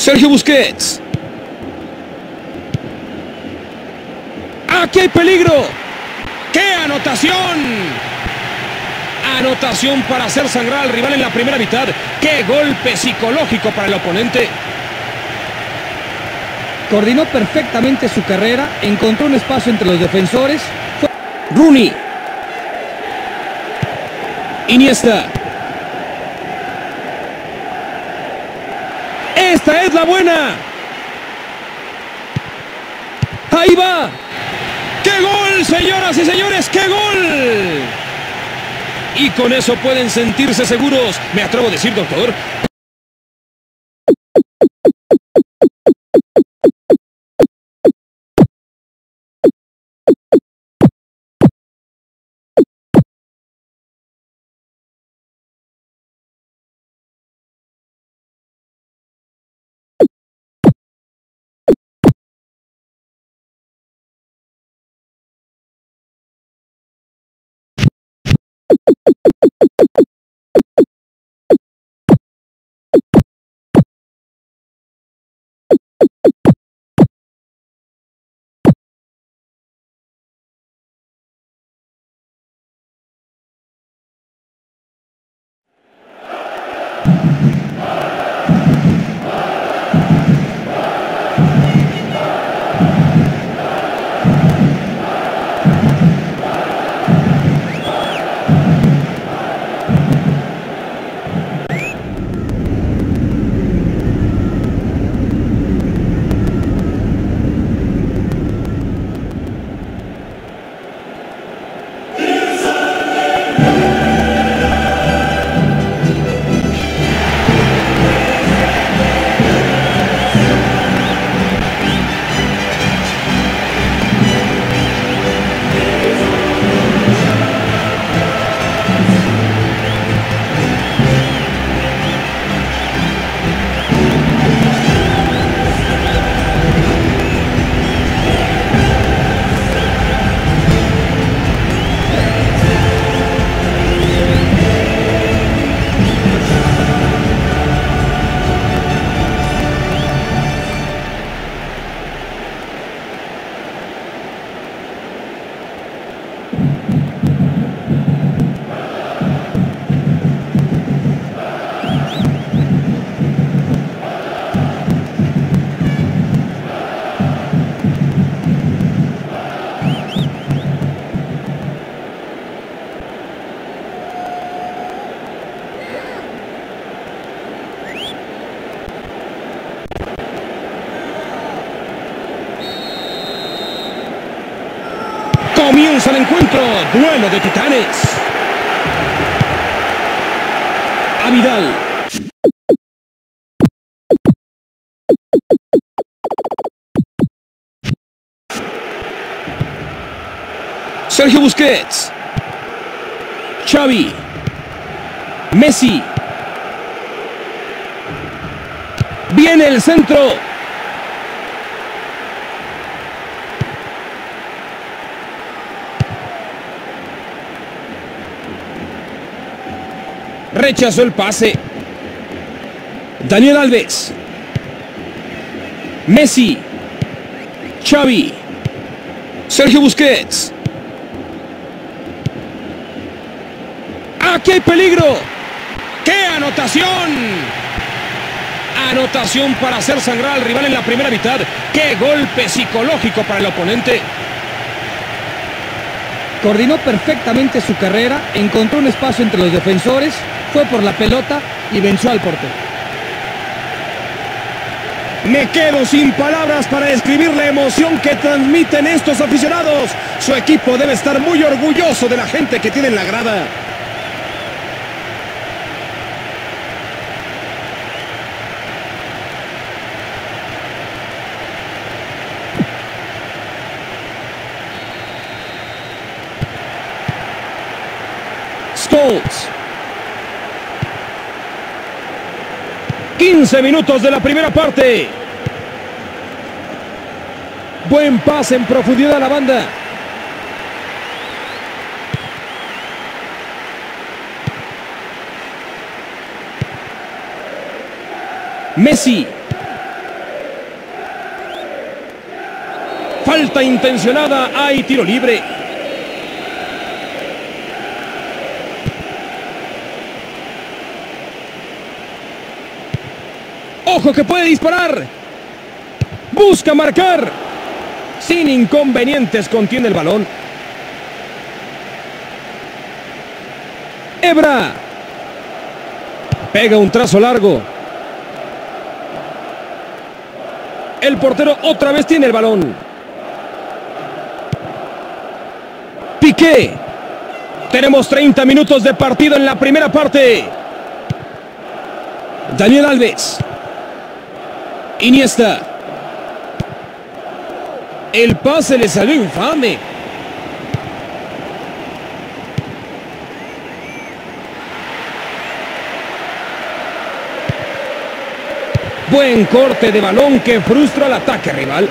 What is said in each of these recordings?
Sergio Busquets. ¡Aquí hay peligro! ¡Qué anotación! Anotación para hacer sangrar al rival en la primera mitad. ¡Qué golpe psicológico para el oponente! Coordinó perfectamente su carrera, encontró un espacio entre los defensores. Rooney. Iniesta. ¡Esta es la buena! ¡Ahí va! ¡Qué gol, señoras y señores! ¡Qué gol! Y con eso pueden sentirse seguros. Me atrevo a decir, doctor, comienza el encuentro. Duelo de titanes. A Vidal. Sergio Busquets. Xavi. Messi. Viene el centro. Rechazó el pase. Daniel Alves. Messi. Xavi. Sergio Busquets. ¡Aquí hay peligro! ¡Qué anotación! Anotación para hacer sangrar al rival en la primera mitad. ¡Qué golpe psicológico para el oponente! Coordinó perfectamente su carrera, encontró un espacio entre los defensores, fue por la pelota y venció al portero. Me quedo sin palabras para describir la emoción que transmiten estos aficionados. Su equipo debe estar muy orgulloso de la gente que tiene en la grada. Scholes. 15 minutos de la primera parte. Buen pase en profundidad a la banda. Messi. Falta intencionada. Hay tiro libre. ¡Ojo que puede disparar! Busca marcar. Sin inconvenientes contiene el balón. Ebra. Pega un trazo largo. El portero otra vez tiene el balón. Piqué. Tenemos 30 minutos de partido en la primera parte. Daniel Alves. Iniesta. El pase le salió infame. Buen corte de balón que frustra el ataque rival.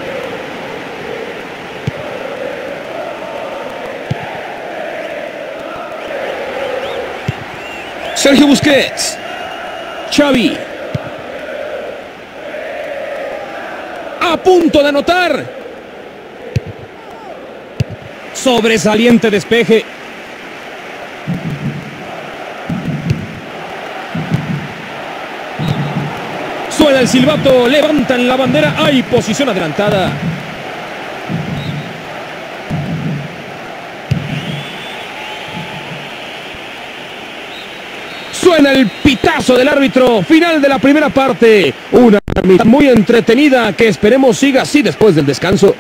Sergio Busquets. Xavi. A punto de anotar. Sobresaliente despeje. Suena el silbato, levantan la bandera, hay posición adelantada. Suena el pitazo del árbitro, final de la primera parte. Una mitad muy entretenida que esperemos siga así después del descanso.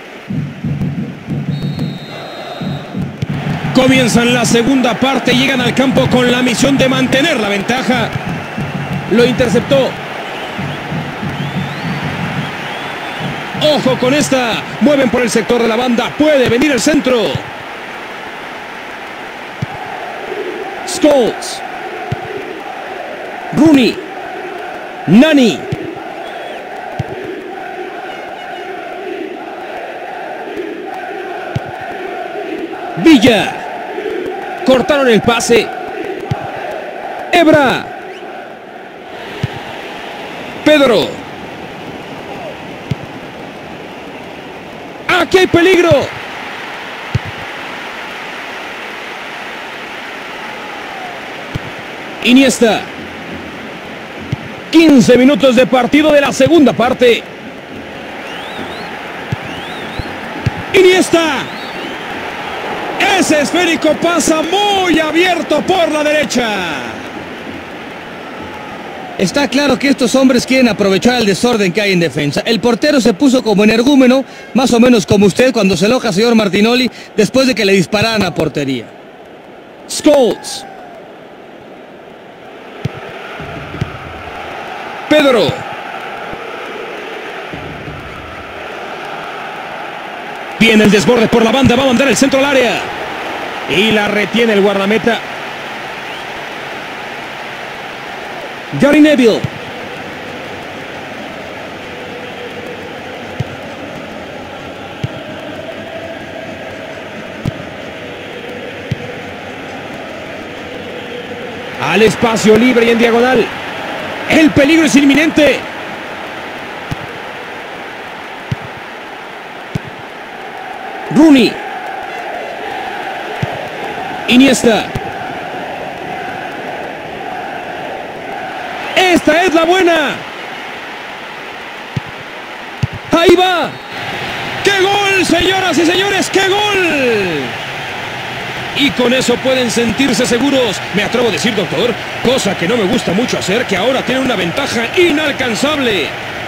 Comienzan la segunda parte, llegan al campo con la misión de mantener la ventaja. Lo interceptó. Ojo con esta, mueven por el sector de la banda, puede venir el centro. Scholes. Rooney. Nani. Villa. Cortaron el pase. Ebra. Pedro. ¡Aquí hay peligro! Iniesta. 15 minutos de partido de la segunda parte. Iniesta. Ese esférico pasa muy abierto por la derecha. Está claro que estos hombres quieren aprovechar el desorden que hay en defensa. El portero se puso como energúmeno, más o menos como usted cuando se enoja, señor Martinoli, después de que le dispararan a portería. Scholes. Pedro. Viene el desborde por la banda, va a mandar el centro al área. Y la retiene el guardameta. Gary Neville. Al espacio libre y en diagonal. El peligro es inminente. Rooney. Iniesta. Esta es la buena. Ahí va. ¡Qué gol, señoras y señores! ¡Qué gol! Y con eso pueden sentirse seguros. Me atrevo a decir, doctor, cosa que no me gusta mucho hacer, que ahora tienen una ventaja inalcanzable.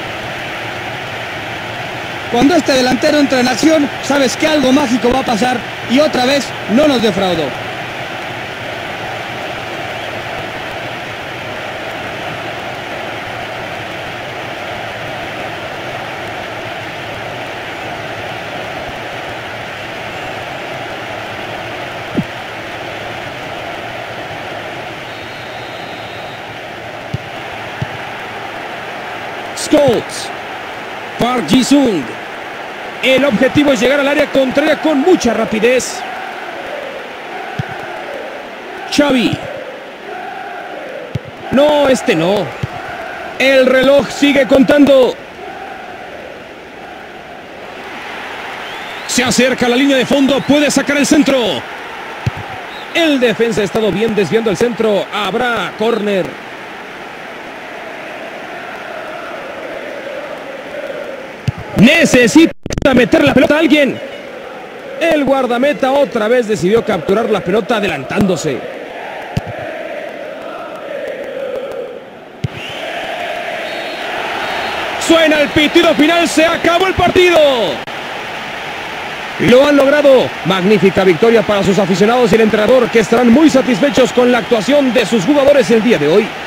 Cuando este delantero entra en acción, sabes que algo mágico va a pasar y otra vez no nos defraudó. Scholes. Park Ji-sung. El objetivo es llegar al área contraria con mucha rapidez. Xavi. No, este no. El reloj sigue contando. Se acerca a la línea de fondo, puede sacar el centro. El defensa ha estado bien desviando el centro. Habrá córner. Necesita meter la pelota a alguien. El guardameta otra vez decidió capturar la pelota adelantándose. Suena el pitido final, se acabó el partido. Lo han logrado. Magnífica victoria para sus aficionados y el entrenador, que estarán muy satisfechos con la actuación de sus jugadores el día de hoy.